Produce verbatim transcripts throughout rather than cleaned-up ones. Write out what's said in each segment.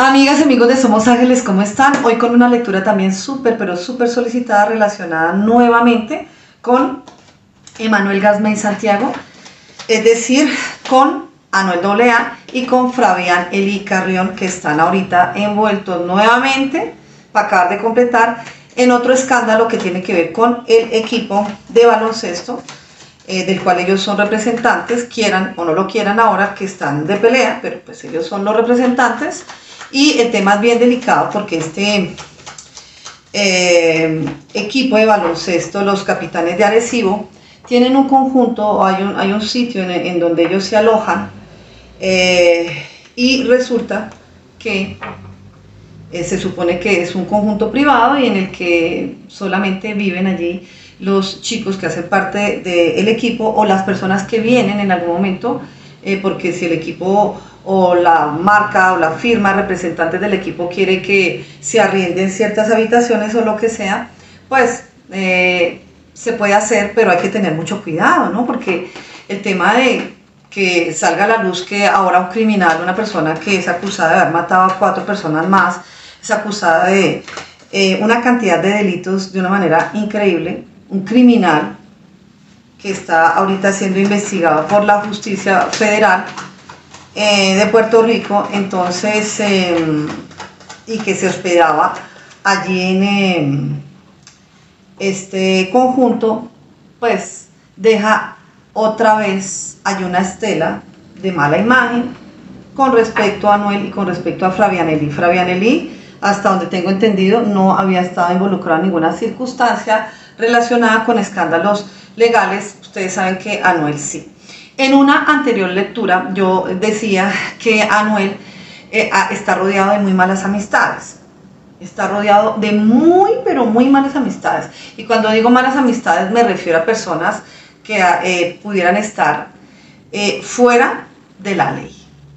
Amigas y amigos de Somos Ángeles, ¿cómo están? Hoy con una lectura también súper, pero súper solicitada relacionada nuevamente con Emanuel Gasmey Santiago, es decir, con Anuel doble A y con Fabián Eli Carrión, que están ahorita envueltos nuevamente para acabar de completar en otro escándalo que tiene que ver con el equipo de baloncesto, eh, del cual ellos son representantes, quieran o no lo quieran ahora, que están de pelea, pero pues ellos son los representantes. Y el tema es bien delicado porque este eh, equipo de baloncesto, los Capitanes de Arecibo, tienen un conjunto, hay un, hay un sitio en, en donde ellos se alojan, eh, y resulta que eh, se supone que es un conjunto privado y en el que solamente viven allí los chicos que hacen parte del equipo o las personas que vienen en algún momento, eh, porque si el equipo o la marca o la firma representantes del equipo quiere que se arrienden ciertas habitaciones o lo que sea, pues eh, se puede hacer, pero hay que tener mucho cuidado, ¿no? Porque el tema de que salga a la luz que ahora un criminal, una persona que es acusada de haber matado a cuatro personas más, es acusada de eh, una cantidad de delitos de una manera increíble, un criminal que está ahorita siendo investigado por la justicia federal Eh, de Puerto Rico, entonces, eh, y que se hospedaba allí en eh, este conjunto, pues deja otra vez, hay una estela de mala imagen con respecto a Anuel y con respecto a Fabián Eli. Fabián Eli, hasta donde tengo entendido, no había estado involucrado en ninguna circunstancia relacionada con escándalos legales. Ustedes saben que Anuel sí. En una anterior lectura yo decía que Anuel eh, está rodeado de muy malas amistades, está rodeado de muy pero muy malas amistades, y cuando digo malas amistades me refiero a personas que eh, pudieran estar eh, fuera de la ley.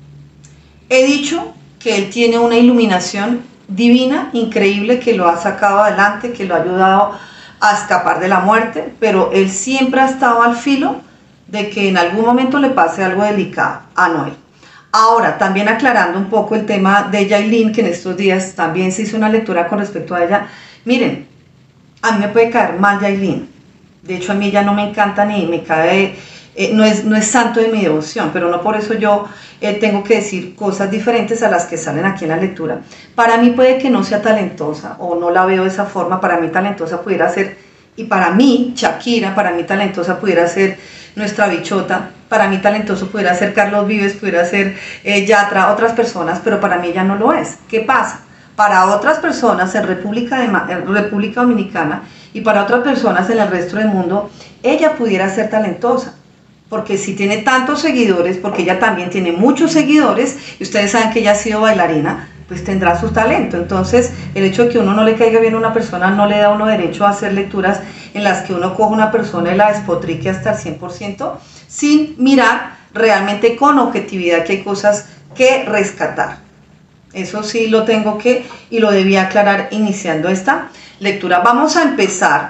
He dicho que él tiene una iluminación divina, increíble, que lo ha sacado adelante, que lo ha ayudado a escapar de la muerte, pero él siempre ha estado al filo de que en algún momento le pase algo delicado a Anuel. Ahora, también aclarando un poco el tema de Yailin, que en estos días también se hizo una lectura con respecto a ella. Miren, a mí me puede caer mal Yailin, de hecho a mí ella no me encanta ni me cae, eh, no, es, no es santo de mi devoción, pero no por eso yo eh, tengo que decir cosas diferentes a las que salen aquí en la lectura. Para mí puede que no sea talentosa, o no la veo de esa forma. Para mí talentosa pudiera ser, y para mí Shakira, para mí talentosa pudiera ser nuestra bichota, para mí talentoso pudiera ser Carlos Vives, pudiera ser eh, Yatra, otras personas, pero para mí ya no lo es. ¿Qué pasa? Para otras personas en República, de, en República Dominicana y para otras personas en el resto del mundo, ella pudiera ser talentosa, porque si tiene tantos seguidores, porque ella también tiene muchos seguidores, y ustedes saben que ella ha sido bailarina, pues tendrá su talento. Entonces el hecho de que uno no le caiga bien a una persona no le da a uno derecho a hacer lecturas en las que uno coja una persona y la despotrique hasta el cien por ciento sin mirar realmente con objetividad que hay cosas que rescatar. Eso sí lo tengo que y lo debía aclarar iniciando esta lectura. Vamos a empezar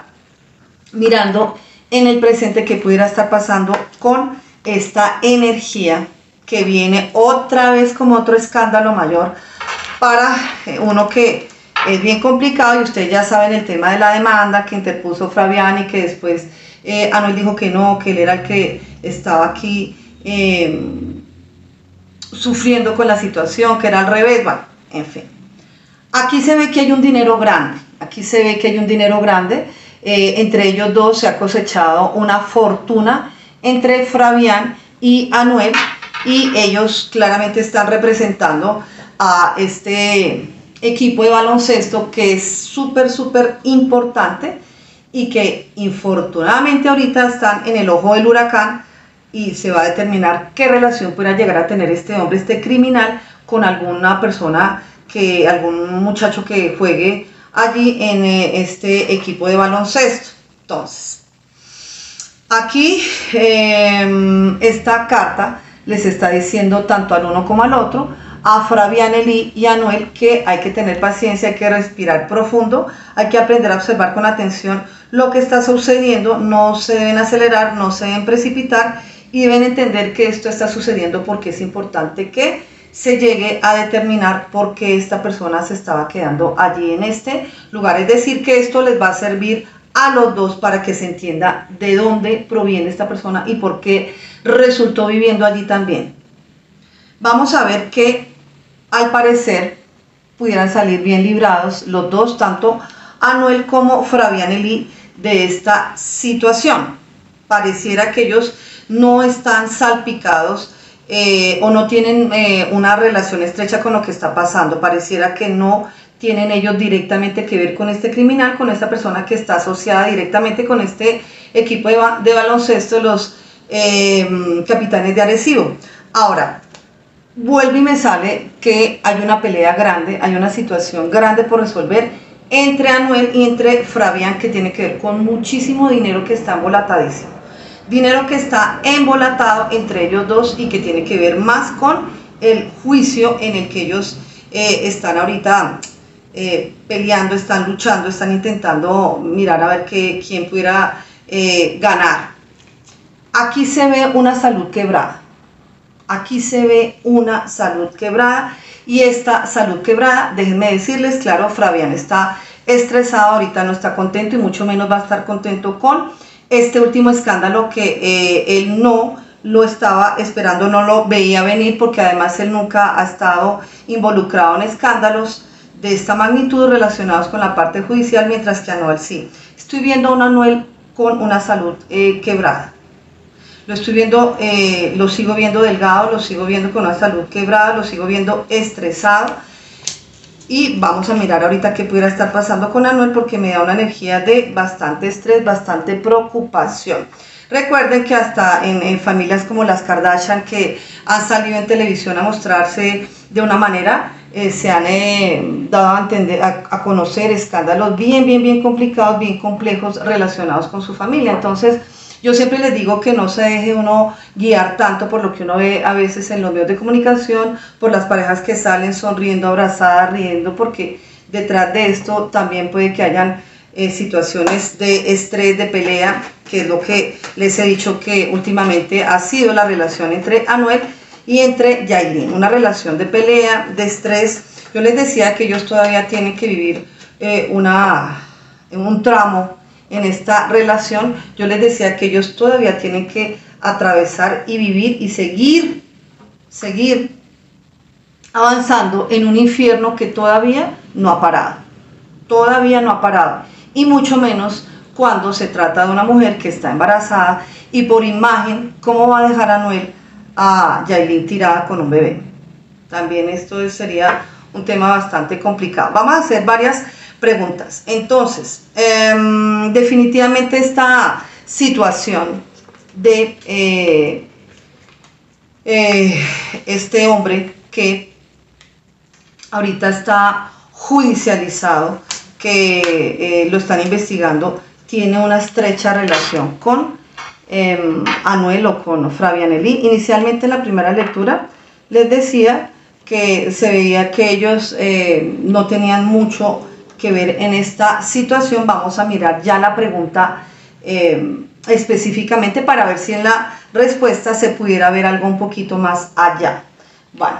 mirando en el presente que pudiera estar pasando con esta energía que viene otra vez como otro escándalo mayor para uno que es bien complicado. Y ustedes ya saben el tema de la demanda que interpuso Fabián y que después eh, Anuel dijo que no, que él era el que estaba aquí eh, sufriendo con la situación, que era al revés. Bueno, en fin, aquí se ve que hay un dinero grande, aquí se ve que hay un dinero grande, eh, entre ellos dos se ha cosechado una fortuna entre Fabián y Anuel, y ellos claramente están representando a este equipo de baloncesto que es súper súper importante y que infortunadamente ahorita están en el ojo del huracán, y se va a determinar qué relación pueda llegar a tener este hombre, este criminal, con alguna persona, que algún muchacho que juegue allí en este equipo de baloncesto. Entonces, aquí eh, esta carta les está diciendo tanto al uno como al otro, a Fabián Eli y a Anuel, que hay que tener paciencia, hay que respirar profundo, hay que aprender a observar con atención lo que está sucediendo, no se deben acelerar, no se deben precipitar, y deben entender que esto está sucediendo porque es importante que se llegue a determinar por qué esta persona se estaba quedando allí en este lugar. Es decir, que esto les va a servir a los dos para que se entienda de dónde proviene esta persona y por qué resultó viviendo allí también. Vamos a ver que al parecer pudieran salir bien librados los dos, tanto Anuel como Fravianelli, de esta situación. Pareciera que ellos no están salpicados eh, o no tienen eh, una relación estrecha con lo que está pasando. Pareciera que no tienen ellos directamente que ver con este criminal, con esta persona que está asociada directamente con este equipo de, ba de baloncesto, los eh, Capitanes de Arecibo. Ahora, vuelve y me sale que hay una pelea grande, hay una situación grande por resolver entre Anuel y entre Fabián, que tiene que ver con muchísimo dinero que está embolatadísimo. Dinero que está embolatado entre ellos dos y que tiene que ver más con el juicio en el que ellos eh, están ahorita eh, peleando, están luchando, están intentando mirar a ver que, quién pudiera eh, ganar. Aquí se ve una salud quebrada. Aquí se ve una salud quebrada y esta salud quebrada, déjenme decirles, claro, Fabián está estresado, ahorita no está contento y mucho menos va a estar contento con este último escándalo que eh, él no lo estaba esperando, no lo veía venir, porque además él nunca ha estado involucrado en escándalos de esta magnitud relacionados con la parte judicial, mientras que Anuel sí. Estoy viendo a un Anuel con una salud eh, quebrada. Lo estoy viendo, eh, lo sigo viendo delgado, lo sigo viendo con una salud quebrada, lo sigo viendo estresado. Y vamos a mirar ahorita qué pudiera estar pasando con Anuel, porque me da una energía de bastante estrés, bastante preocupación. Recuerden que hasta en, en familias como las Kardashian, que han salido en televisión a mostrarse de una manera, eh, se han eh, dado a, entender, a, a conocer escándalos bien, bien, bien complicados, bien complejos relacionados con su familia. Entonces, yo siempre les digo que no se deje uno guiar tanto por lo que uno ve a veces en los medios de comunicación, por las parejas que salen sonriendo, abrazadas, riendo, porque detrás de esto también puede que hayan eh, situaciones de estrés, de pelea, que es lo que les he dicho que últimamente ha sido la relación entre Anuel y entre Yailin. Una relación de pelea, de estrés. Yo les decía que ellos todavía tienen que vivir eh, una, un tramo en esta relación. Yo les decía que ellos todavía tienen que atravesar y vivir y seguir, seguir avanzando en un infierno que todavía no ha parado, todavía no ha parado, y mucho menos cuando se trata de una mujer que está embarazada y por imagen, ¿cómo va a dejar a Anuel a Yailin tirada con un bebé? También esto sería un tema bastante complicado. Vamos a hacer varias preguntas. Entonces, eh, definitivamente esta situación de eh, eh, este hombre que ahorita está judicializado, que eh, lo están investigando, tiene una estrecha relación con eh, Anuel o con Fravianelli. Inicialmente en la primera lectura les decía que se veía que ellos eh, no tenían mucho que ver en esta situación. Vamos a mirar ya la pregunta eh, específicamente para ver si en la respuesta se pudiera ver algo un poquito más allá. Bueno,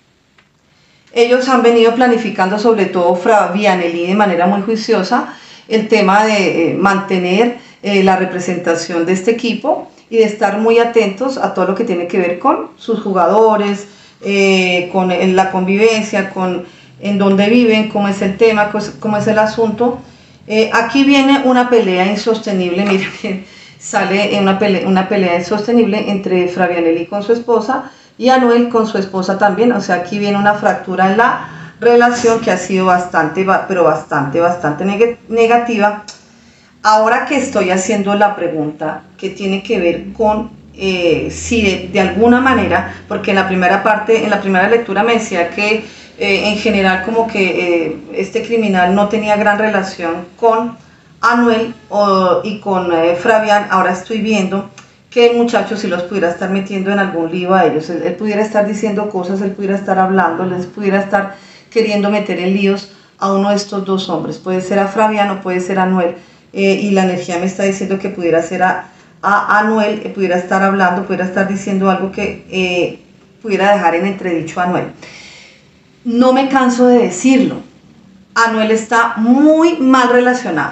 ellos han venido planificando, sobre todo Fravianelli, de manera muy juiciosa, el tema de eh, mantener eh, la representación de este equipo y de estar muy atentos a todo lo que tiene que ver con sus jugadores, eh, con eh, la convivencia, con en dónde viven, cómo es el tema, cómo es el asunto. Eh, aquí viene una pelea insostenible, miren, sale una pelea, una pelea insostenible entre Fravianelli con su esposa y Anuel con su esposa también. O sea, aquí viene una fractura en la relación que ha sido bastante, pero bastante, bastante neg negativa. Ahora que estoy haciendo la pregunta que tiene que ver con eh, si de, de alguna manera, porque en la primera parte, en la primera lectura me decía que eh, en general como que eh, este criminal no tenía gran relación con Anuel o, y con eh, Fabián. Ahora estoy viendo que el muchacho si los pudiera estar metiendo en algún lío a ellos, él, él pudiera estar diciendo cosas, él pudiera estar hablando, les pudiera estar queriendo meter en líos a uno de estos dos hombres. Puede ser a Fabián o puede ser a Anuel, eh, y la energía me está diciendo que pudiera ser a, a Anuel, eh, pudiera estar hablando, pudiera estar diciendo algo que eh, pudiera dejar en entredicho a Anuel. No me canso de decirlo, Anuel está muy mal relacionado,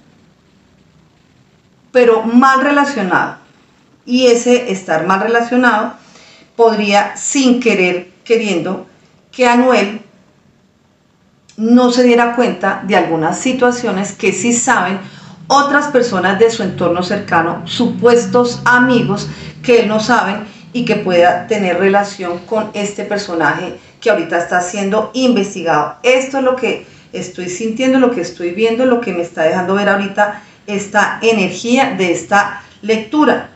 pero mal relacionado, y ese estar mal relacionado podría, sin querer, queriendo, que Anuel no se diera cuenta de algunas situaciones que sí saben otras personas de su entorno cercano, supuestos amigos que él no saben, y que pueda tener relación con este personaje que ahorita está siendo investigado. Esto es lo que estoy sintiendo, lo que estoy viendo, lo que me está dejando ver ahorita esta energía de esta lectura.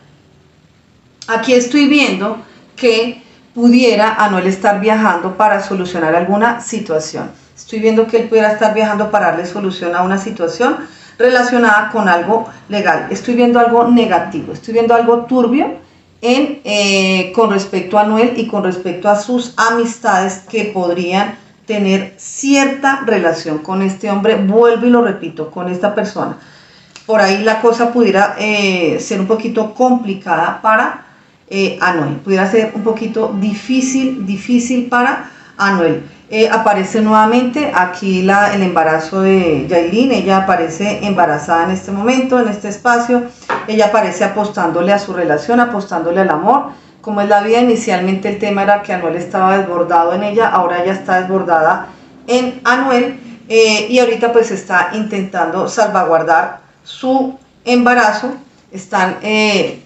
Aquí estoy viendo que pudiera Anuel estar viajando para solucionar alguna situación. Estoy viendo que él pudiera estar viajando para darle solución a una situación relacionada con algo legal. Estoy viendo algo negativo, estoy viendo algo turbio en, eh, con respecto a Anuel y con respecto a sus amistades que podrían tener cierta relación con este hombre. Vuelvo y lo repito, con esta persona. Por ahí la cosa pudiera eh, ser un poquito complicada para eh, Anuel, pudiera ser un poquito difícil, difícil para Anuel. Eh, aparece nuevamente aquí la, el embarazo de Yailin. Ella aparece embarazada en este momento, en este espacio. Ella aparece apostándole a su relación, apostándole al amor. Como es la vida, inicialmente el tema era que Anuel estaba desbordado en ella, ahora ella está desbordada en Anuel, eh, y ahorita pues está intentando salvaguardar su embarazo. Están eh,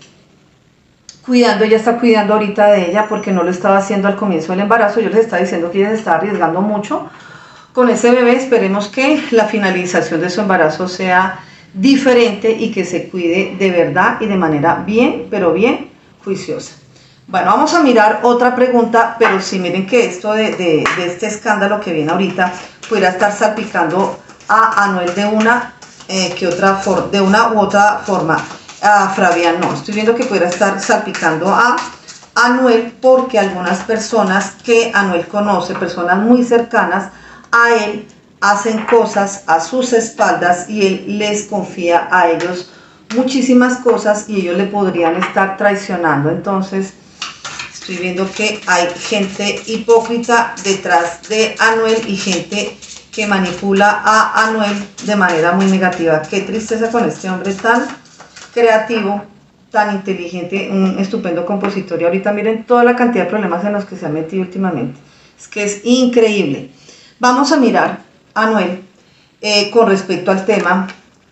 cuidando, ella está cuidando ahorita de ella porque no lo estaba haciendo al comienzo del embarazo. Yo les estaba diciendo que ella se está arriesgando mucho con ese bebé. Esperemos que la finalización de su embarazo sea diferente y que se cuide de verdad y de manera bien, pero bien juiciosa. Bueno, vamos a mirar otra pregunta, pero sí, miren que esto de, de, de este escándalo que viene ahorita pudiera estar salpicando a Anuel de una, eh, que otra for, de una u otra forma. A Fabián no, estoy viendo que pudiera estar salpicando a Anuel porque algunas personas que Anuel conoce, personas muy cercanas a él, hacen cosas a sus espaldas y él les confía a ellos muchísimas cosas y ellos le podrían estar traicionando. Entonces estoy viendo que hay gente hipócrita detrás de Anuel y gente que manipula a Anuel de manera muy negativa. Qué tristeza con este hombre tan creativo, tan inteligente, un estupendo compositor. Y ahorita miren toda la cantidad de problemas en los que se ha metido últimamente. Es que es increíble. Vamos a mirar a Anuel eh, con respecto al tema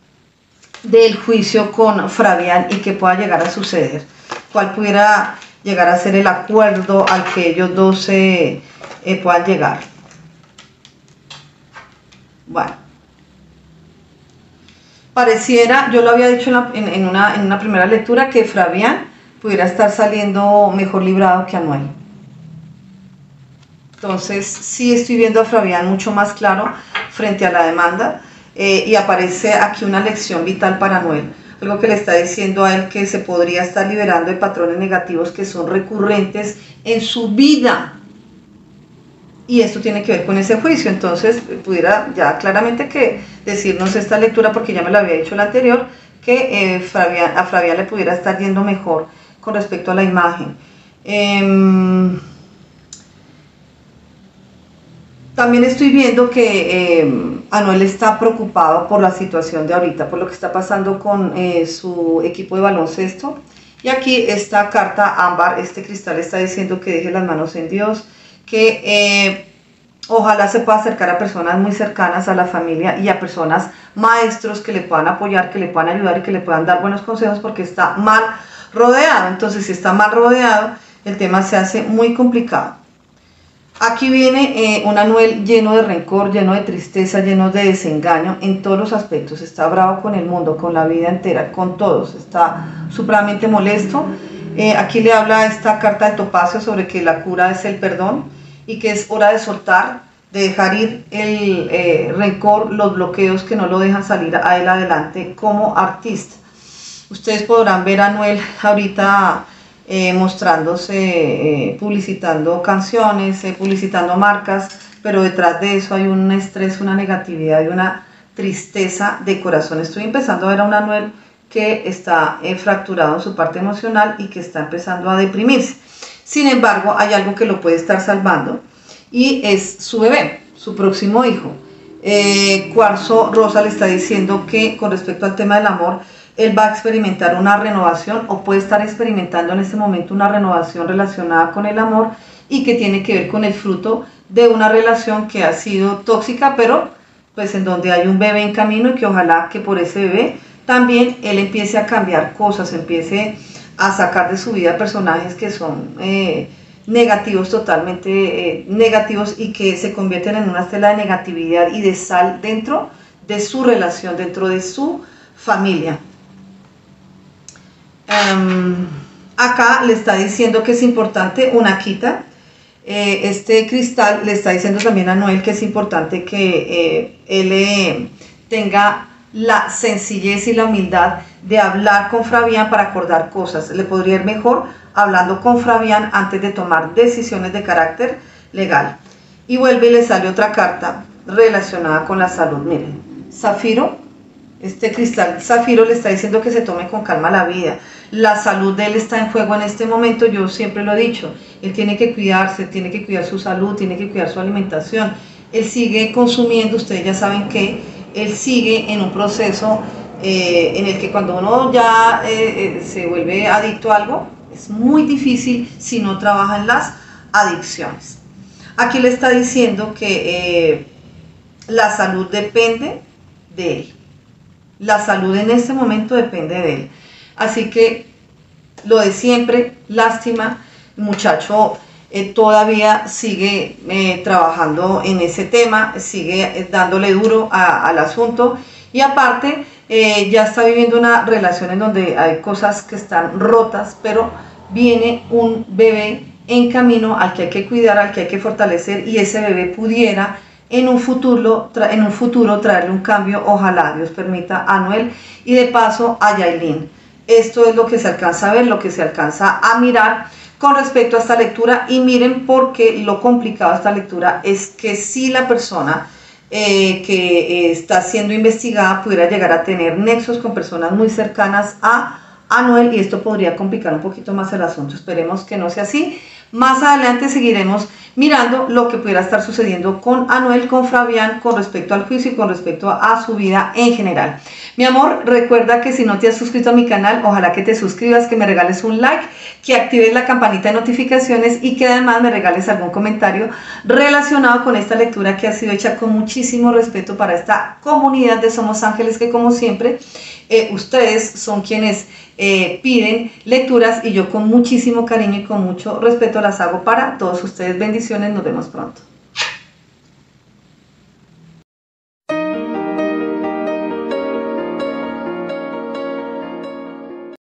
del juicio con Fabián y que pueda llegar a suceder. Cuál pudiera llegar a ser el acuerdo al que ellos dos eh, eh, puedan llegar. Bueno. Pareciera, yo lo había dicho en, la, en, en, una, en una primera lectura, que Fabián pudiera estar saliendo mejor librado que Anuel. Entonces sí estoy viendo a Fabián mucho más claro frente a la demanda, eh, y aparece aquí una lección vital para Anuel, algo que le está diciendo a él que se podría estar liberando de patrones negativos que son recurrentes en su vida. Y esto tiene que ver con ese juicio. Entonces pudiera ya claramente que decirnos esta lectura, porque ya me lo había dicho la anterior, que eh, Fabián, a Fabián le pudiera estar yendo mejor con respecto a la imagen. Eh, también estoy viendo que eh, Anuel está preocupado por la situación de ahorita, por lo que está pasando con eh, su equipo de baloncesto. Y aquí esta carta ámbar, este cristal, está diciendo que deje las manos en Dios, que eh, ojalá se pueda acercar a personas muy cercanas a la familia y a personas maestros que le puedan apoyar, que le puedan ayudar y que le puedan dar buenos consejos, porque está mal rodeado. Entonces si está mal rodeado, el tema se hace muy complicado. Aquí viene eh, un Anuel lleno de rencor, lleno de tristeza, lleno de desengaño en todos los aspectos. Está bravo con el mundo, con la vida entera, con todos, está supremamente molesto. Eh, aquí le habla esta carta de Topacio sobre que la cura es el perdón y que es hora de soltar, de dejar ir el eh, rencor, los bloqueos que no lo dejan salir a él adelante como artista. Ustedes podrán ver a Anuel ahorita eh, mostrándose, eh, publicitando canciones, eh, publicitando marcas, pero detrás de eso hay un estrés, una negatividad y una tristeza de corazón. Estoy empezando a ver a un Anuel que está eh, fracturado en su parte emocional y que está empezando a deprimirse. Sin embargo, hay algo que lo puede estar salvando y es su bebé, su próximo hijo. Eh, Cuarzo Rosa le está diciendo que con respecto al tema del amor, él va a experimentar una renovación o puede estar experimentando en este momento una renovación relacionada con el amor y que tiene que ver con el fruto de una relación que ha sido tóxica, pero pues en donde hay un bebé en camino y que ojalá que por ese bebé también él empiece a cambiar cosas, empiece a sacar de su vida personajes que son eh, negativos, totalmente eh, negativos y que se convierten en una estela de negatividad y de sal dentro de su relación, dentro de su familia. Um, acá le está diciendo que es importante una quita. Eh, este cristal le está diciendo también a Noel que es importante que eh, él eh, tenga la sencillez y la humildad de hablar con Fabián para acordar cosas. Le podría ir mejor hablando con Fabián antes de tomar decisiones de carácter legal. Y vuelve y le sale otra carta relacionada con la salud. Miren, Zafiro, este cristal Zafiro le está diciendo que se tome con calma la vida. La salud de él está en juego en este momento, yo siempre lo he dicho, él tiene que cuidarse, tiene que cuidar su salud, tiene que cuidar su alimentación. Él sigue consumiendo, ustedes ya saben que él sigue en un proceso eh, en el que cuando uno ya eh, eh, se vuelve adicto a algo, es muy difícil si no trabaja en las adicciones. Aquí le está diciendo que eh, la salud depende de él. La salud en este momento depende de él. Así que lo de siempre, lástima, el muchacho eh, todavía sigue eh, trabajando en ese tema, sigue eh, dándole duro a, al asunto y aparte eh, ya está viviendo una relación en donde hay cosas que están rotas, pero viene un bebé en camino al que hay que cuidar, al que hay que fortalecer y ese bebé pudiera en un futuro, en un futuro traerle un cambio, ojalá Dios permita a Noel y de paso a Yailin. Esto es lo que se alcanza a ver, lo que se alcanza a mirar con respecto a esta lectura y miren porque lo complicado de esta lectura es que si la persona eh, que eh, está siendo investigada pudiera llegar a tener nexos con personas muy cercanas a Anuel y esto podría complicar un poquito más el asunto. Esperemos que no sea así. Más adelante seguiremos mirando lo que pudiera estar sucediendo con Anuel, con Fabián, con respecto al juicio y con respecto a su vida en general. Mi amor, recuerda que si no te has suscrito a mi canal, ojalá que te suscribas, que me regales un like, que actives la campanita de notificaciones y que además me regales algún comentario relacionado con esta lectura que ha sido hecha con muchísimo respeto para esta comunidad de Somos Ángeles que como siempre eh, ustedes son quienes eh, piden lecturas y yo con muchísimo cariño y con mucho respeto las hago para todos ustedes. Bendiciones, nos vemos pronto.